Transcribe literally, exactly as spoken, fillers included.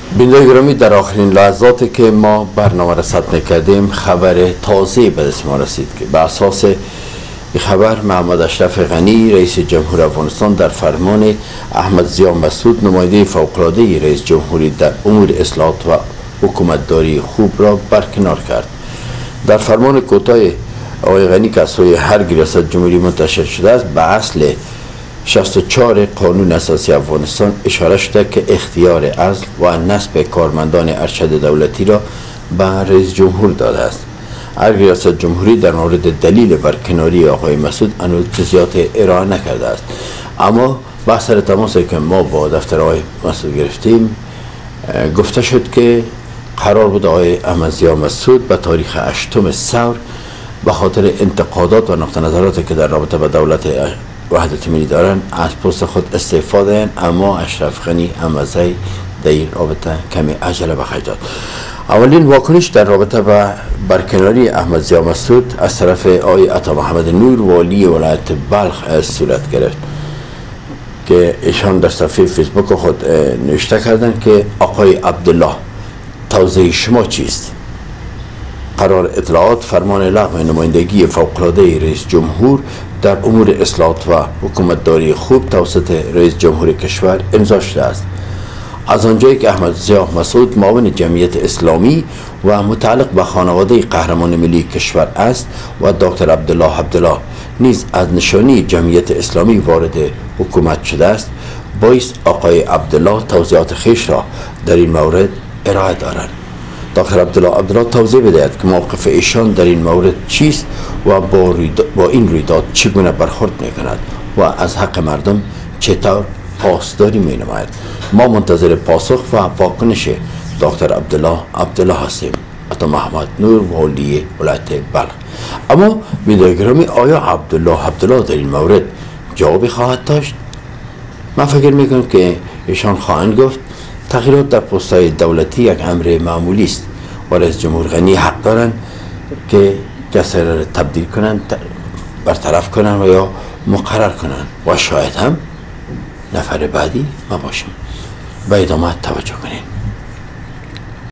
بیننده گرامی، در آخرین لحظاتی که ما برنامه را ثبت می‌کردیم خبر تازه به دست ما رسید که به اساس این خبر محمد اشرف غنی رئیس جمهور افغانستان در فرمان احمد ضیاء مسعود نماینده فوق‌العاده رئیس جمهوری در امور اصلاحات و حکومتداری خوب را برکنار کرد. در فرمان کوتاه آقای غنی که از سوی هر ریاست جمهوری منتشر شده است به اصل شصت و چهار قانون اساسی افغانستان اشاره شده که اختیار عزل و نصب کارمندان ارشد دولتی را به رئیس جمهور داده است. هر ریاست جمهوری در مورد دلیل برکناری آقای مسعود هنوز جزئیات ارائه نکرده است، اما با سر تماسی که ما با دفتر آقای مسعود گرفتیم گفته شد که قرار بود آقای احمد ضیاء مسعود به تاریخ هشتم ثور به خاطر انتقادات و نقطه نظراتی که در رابطه با دولت وحدت ملی دارن از پست خود استعفا دهند، اما اشرف غنی امازی در این رابطه کمی عجله به خرج داد. اولین واکنش در رابطه با برکناری احمد ضیاء مسعود از طرف آقای عطا محمد نور والی ولایت بلخ صورت گرفت که ایشان در صفحه فیسبوک خود نوشته کردند که آقای عبدالله توضیح شما چیست؟ قرار اطلاعات فرمان لغو نمایندگی فوق‌العاده رئیس جمهور در امور اصلاحات و حکومتداری خوب توسط رئیس جمهور کشور امضا شده است. از آنجایی که احمد ضیاء مسعود معاون جمعیت اسلامی و متعلق به خانواده قهرمان ملی کشور است و دکتر عبدالله عبدالله نیز از نشانی جمعیت اسلامی وارد حکومت شده است، باعث آقای عبدالله توضیحات خویش را در این مورد ارائه دارند. دکتر عبدالله عبدالله توضیح بدهد که موقف ایشان در این مورد چیست و با, با این رویداد چگونه برخورد می کند و از حق مردم چطور پاسداری می نماید. ما منتظر پاسخ و واکنش دکتر عبدالله عبدالله هستیم. عطا محمد نور والی ولایت بلخ. اما بیننده گرامی، آیا عبدالله عبدالله در این مورد جوابی خواهد داشت؟ من فکر می کنم که ایشان خواهند گفت تغییرات در پست‌های دولتی یک امر معمولی است و رئیس جمهور غنی حق دارند که کسی را تبدیل کنند، برطرف کنند و یا مقرر کنند و شاید هم نفر بعدی ما باشیم. به ادامه توجه کنید.